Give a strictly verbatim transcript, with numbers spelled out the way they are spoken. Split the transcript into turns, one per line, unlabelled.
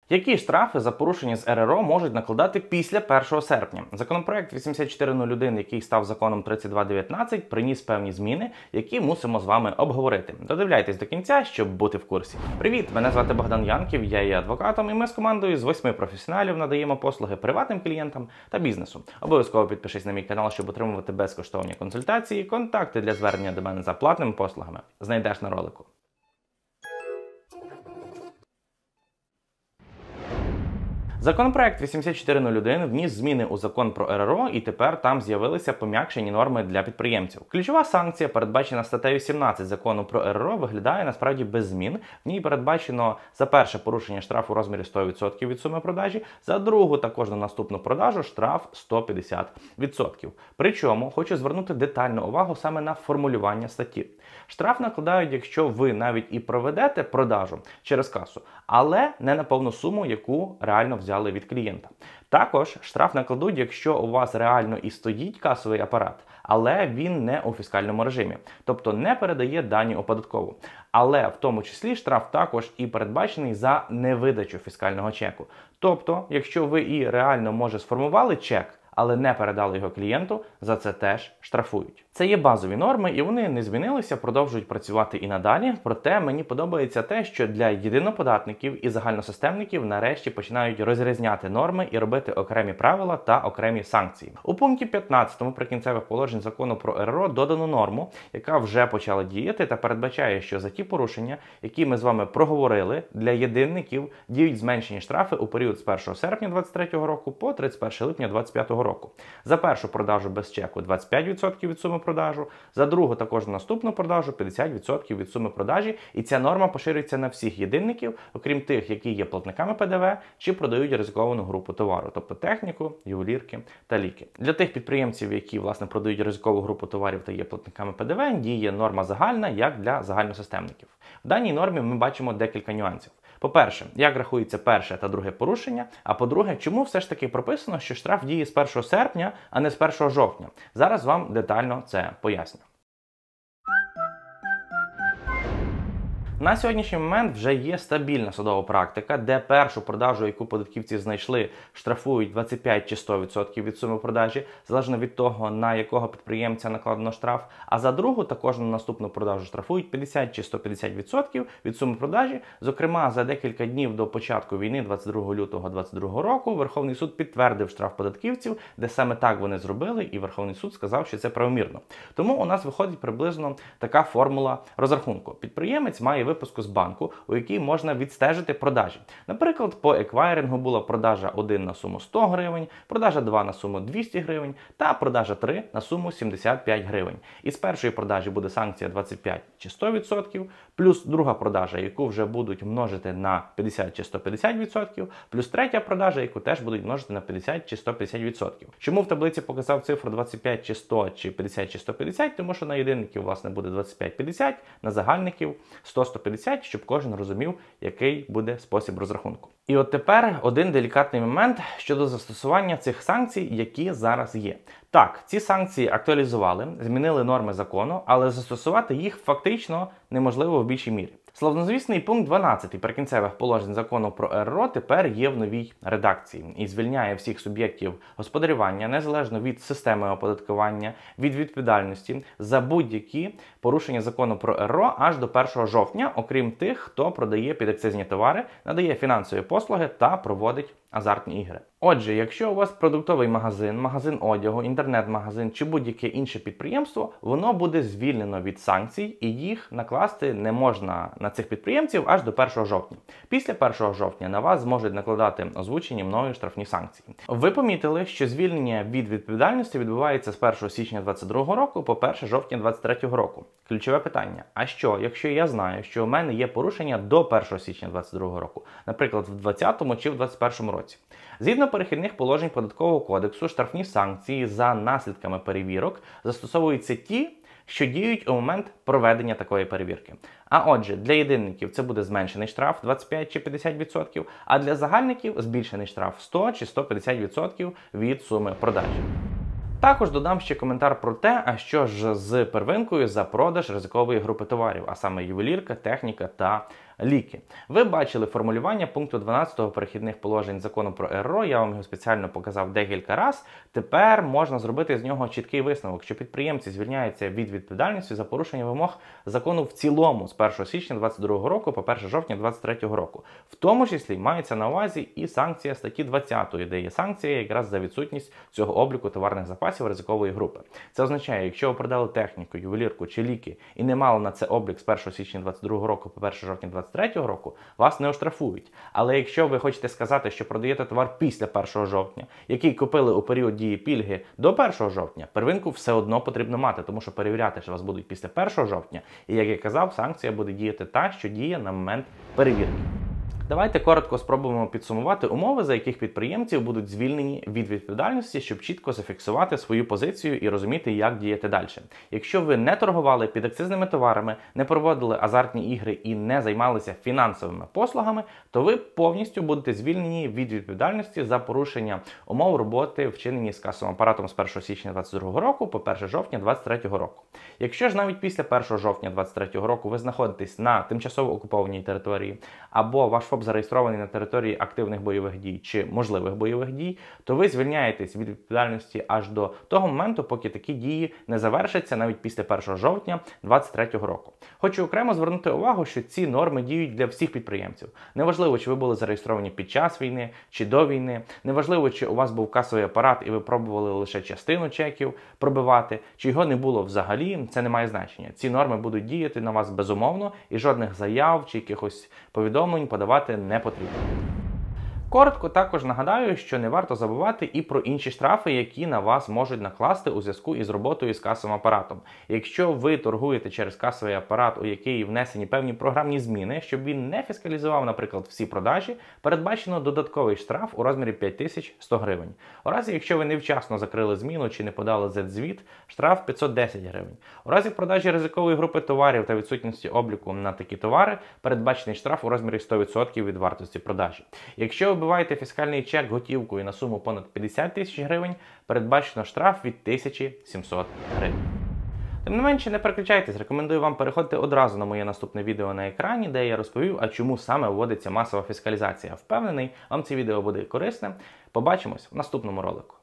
Які штрафи за порушення з ер ер о можуть накладати після першого серпня? Законопроект вісімдесят чотири нуль один, який став законом тридцять два дев'ятнадцять, приніс певні зміни, які мусимо з вами обговорити. Додивляйтесь до кінця, щоб бути в курсі. Привіт, мене звати Богдан Янків, я є адвокатом, і ми з командою з восьми професіоналів надаємо послуги приватним клієнтам та бізнесу. Обов'язково підпишись на мій канал, щоб отримувати безкоштовні консультації. Контакти для звернення до мене за платними послугами знайдеш на ролику. Законопроект вісімдесят чотири нуль один вніс зміни у закон про ер ер о, і тепер там з'явилися пом'якшені норми для підприємців. Ключова санкція, передбачена статтею сімнадцять закону про ер ер о, виглядає насправді без змін. В ній передбачено за перше порушення штраф у розмірі сто відсотків від суми продажі, за другу та кожну наступну продажу штраф сто п'ятдесят відсотків. Причому хочу звернути детальну увагу саме на формулювання статті. Штраф накладають, якщо ви навіть і проведете продажу через касу, але не на повну суму, яку реально взяли від клієнта. Також штраф накладуть, якщо у вас реально і стоїть касовий апарат, але він не у фіскальному режимі, тобто не передає дані у податкову. Але в тому числі штраф також і передбачений за невидачу фіскального чеку. Тобто, якщо ви і реально, може, сформували чек, але не передали його клієнту, за це теж штрафують. Це є базові норми, і вони не змінилися, продовжують працювати і надалі. Проте мені подобається те, що для єдиноподатників і загальносистемників нарешті починають розрізняти норми і робити окремі правила та окремі санкції. У пункті п'ятнадцятому прикінцевих положень закону про ер ер о додано норму, яка вже почала діяти та передбачає, що за ті порушення, які ми з вами проговорили, для єдинників діють зменшені штрафи у період з першого серпня двадцять третього року по тридцять перше липня двадцять п'ятого року. За першу продажу без чеку двадцять п'ять відсотків від суми продажу, за другу також наступну продажу п'ятдесят відсотків від суми продажі, і ця норма поширюється на всіх єдинників, окрім тих, які є платниками пе де ве чи продають ризиковану групу товару, тобто техніку, ювелірки та ліки. Для тих підприємців, які, власне, продають ризикову групу товарів та є платниками пе де ве, діє норма загальна, як для загальносистемників. В даній нормі ми бачимо декілька нюансів. По-перше, як рахується перше та друге порушення, а по-друге, чому все ж таки прописано, що штраф діє з першого серпня, а не з першого жовтня. Зараз вам детально це поясню. На сьогоднішній момент вже є стабільна судова практика, де першу продажу, яку податківці знайшли, штрафують двадцять п'ять чи сто відсотків від суми продажі, залежно від того, на якого підприємця накладено штраф, а за другу також на наступну продажу штрафують п'ятдесят чи сто п'ятдесят відсотків від суми продажі. Зокрема, за декілька днів до початку війни, двадцять другого лютого двадцять другого року, Верховний суд підтвердив штраф податківців, де саме так вони зробили, і Верховний суд сказав, що це правомірно. Тому у нас виходить приблизно така формула розрахунку. Підприємець має випуску з банку, у якій можна відстежити продажі. Наприклад, по еквайрингу була продажа один на суму сто гривень, продажа два на суму двісті гривень та продажа три на суму сімдесят п'ять гривень. І з першої продажі буде санкція двадцять п'ять чи сто відсотків, плюс друга продажа, яку вже будуть множити на п'ятдесят чи сто п'ятдесят відсотків, плюс третя продажа, яку теж будуть множити на п'ятдесят чи сто п'ятдесят відсотків. Чому в таблиці показав цифру двадцять п'ять чи сто чи п'ятдесят чи сто п'ятдесят? Тому що на єдинників, власне, буде двадцять п'ять п'ятдесят, на загальників сто сто п'ятдесят, щоб кожен розумів, який буде спосіб розрахунку. І от тепер один делікатний момент щодо застосування цих санкцій, які зараз є. Так, ці санкції актуалізували, змінили норми закону, але застосувати їх фактично неможливо в більшій мірі. Славнозвісний пункт дванадцятий прикінцевих положень закону про ер ер о тепер є в новій редакції і звільняє всіх суб'єктів господарювання, незалежно від системи оподаткування, від відповідальності за будь-які порушення закону про ер ер о аж до першого жовтня, окрім тих, хто продає підакцизні товари, надає фінансові послуги та проводить азартні ігри. Отже, якщо у вас продуктовий магазин, магазин одягу, інтернет-магазин чи будь-яке інше підприємство, воно буде звільнено від санкцій і їх накласти не можна на цих підприємців аж до першого жовтня. Після першого жовтня на вас зможуть накладати озвучені мною штрафні санкції. Ви помітили, що звільнення від відповідальності відбувається з першого січня двадцять другого року по перше жовтня двадцять третього року. Ключове питання: а що, якщо я знаю, що у мене є порушення до першого січня двадцять другого року, наприклад, в двадцятому чи в двадцять першому році? Згідно перехідних положень Податкового кодексу, штрафні санкції за наслідками перевірок застосовуються ті, що діють у момент проведення такої перевірки. А отже, для єдинників це буде зменшений штраф двадцять п'ять чи п'ятдесят відсотків, а для загальників збільшений штраф сто чи сто п'ятдесят відсотків від суми продажі. Також додам ще коментар про те, а що ж з первинкою за продаж ризикової групи товарів, а саме ювелірка, техніка та ліки. Ви бачили формулювання пункту дванадцятого перехідних положень закону про РРО, я вам його спеціально показав декілька разів. Тепер можна зробити з нього чіткий висновок, що підприємці звільняються від відповідальності за порушення вимог закону в цілому з першого січня двадцять другого року по перше жовтня двадцять третього року. В тому числі мається на увазі і санкція статті двадцятої, де є санкція якраз за відсутність цього обліку товарних запасів ризикової групи. Це означає, якщо ви продали техніку, ювелірку чи ліки і не мали на це облік з першого січня двадцять другого року по перше жовтня двадцять третього року, вас не оштрафують. Але якщо ви хочете сказати, що продаєте товар після першого жовтня, який купили у період дії пільги до першого жовтня, первинку все одно потрібно мати, тому що перевіряти, що вас будуть після першого жовтня. І, як я казав, санкція буде діяти та, що діє на момент перевірки. Давайте коротко спробуємо підсумувати умови, за яких підприємці будуть звільнені від відповідальності, щоб чітко зафіксувати свою позицію і розуміти, як діяти далі. Якщо ви не торгували підакцизними товарами, не проводили азартні ігри і не займалися фінансовими послугами, то ви повністю будете звільнені від відповідальності за порушення умов роботи, вчинені з касовим апаратом з першого січня двадцять другого року по перше жовтня двадцять третього року. Якщо ж навіть після першого жовтня двадцять третього року ви знаходитесь на тимчасово окупованій території або ваш ФОП зареєстрований на території активних бойових дій чи можливих бойових дій, то ви звільняєтесь від відповідальності аж до того моменту, поки такі дії не завершаться навіть після першого жовтня двадцять третього року. Хочу окремо звернути увагу, що ці норми діють для всіх підприємців. Неважливо, чи ви були зареєстровані під час війни чи до війни, неважливо, чи у вас був касовий апарат і ви пробували лише частину чеків пробивати, чи його не було взагалі, це не має значення. Ці норми будуть діяти на вас безумовно і жодних заяв чи якихось повідомлень подавати не потрібно. Коротко також нагадаю, що не варто забувати і про інші штрафи, які на вас можуть накласти у зв'язку із роботою з касовим апаратом. Якщо ви торгуєте через касовий апарат, у який внесені певні програмні зміни, щоб він не фіскалізував, наприклад, всі продажі, передбачено додатковий штраф у розмірі п'ять тисяч сто гривень. У разі, якщо ви невчасно закрили зміну чи не подали зет-звіт, штраф п'ятсот десять гривень. У разі продажі ризикової групи товарів та відсутності обліку на такі товари, передбачений штраф у розмірі сто відсотків від вартості продажі. Якщо ви вибиваєте фіскальний чек готівкою на суму понад п'ятдесят тисяч гривень, передбачено штраф від тисячі сімсот гривень. Тим не менше, не переключайтесь, рекомендую вам переходити одразу на моє наступне відео на екрані, де я розповів, а чому саме вводиться масова фіскалізація. Впевнений, вам це відео буде корисним. Побачимось в наступному ролику.